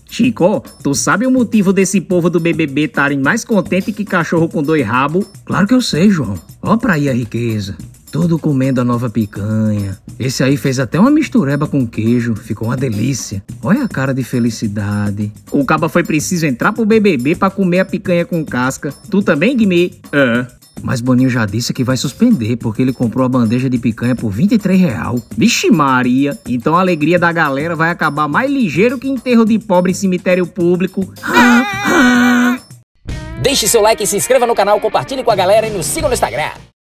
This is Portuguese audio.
Chico, tu sabe o motivo desse povo do BBB estarem mais contente que cachorro com 2 rabos? Claro que eu sei, João. Ó pra aí a riqueza. Tudo comendo a nova picanha. Esse aí fez até uma mistureba com queijo. Ficou uma delícia. Olha a cara de felicidade. O caba foi preciso entrar pro BBB pra comer a picanha com casca. Tu também, Guimê? Mas Boninho já disse que vai suspender, porque ele comprou a bandeja de picanha por R$ 23. Vixe Maria, então a alegria da galera vai acabar mais ligeiro que enterro de pobre em cemitério público. Deixe seu like, se inscreva no canal, compartilhe com a galera e nos siga no Instagram.